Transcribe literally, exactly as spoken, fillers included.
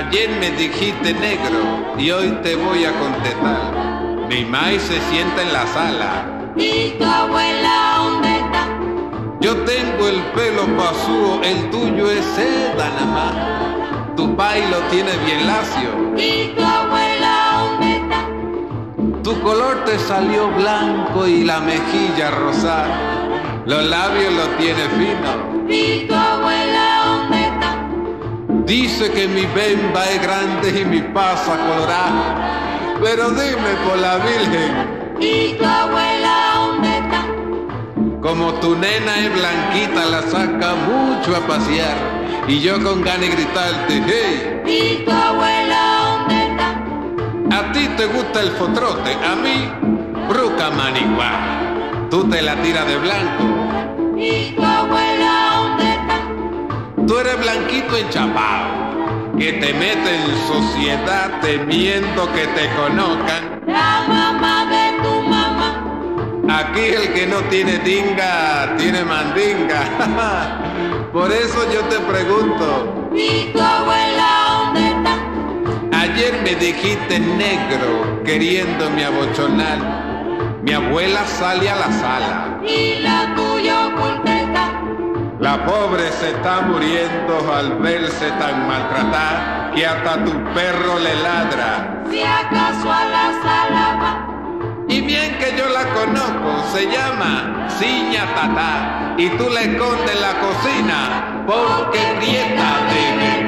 Ayer me dijiste negro y hoy te voy a contestar. Mi maíz se sienta en la sala. ¿Y tu abuela dónde está? Yo tengo el pelo pasúo, el tuyo es seda nada más. Tu pai lo tiene bien lacio. ¿Y tu abuela dónde está? Tu color te salió blanco y la mejilla rosada. Los labios los tiene finos. ¿Y tu abuela dónde está? Dice que mi bemba es grande y mi pasa colorada. Pero dime por la Virgen. ¿Y tu abuela dónde está? Como tu nena es blanquita, la saca mucho a pasear. Y yo con ganas de gritarte, hey. ¿Y tu abuela dónde está? A ti te gusta el fotrote, a mí, bruca manigua. Tú te la tiras de blanco. ¿Y tu abuela dónde está? Tú eres blanquito enchapado, que te mete en sociedad temiendo que te conozcan. La mamá de tu mamá. Aquí el que no tiene tinga, tiene mandinga. Por eso yo te pregunto. ¿Y tu abuela dónde está? Ayer me dijiste negro, queriéndome abochonar. Mi abuela sale a la sala. ¿Y la tuya oculta está? La pobre se está muriendo al verse tan maltratada que hasta tu perro le ladra. Si acaso a la sala va. Y bien que yo la conozco, se llama Ciña Tatá. Y tú la escondes en la cocina porque prieta de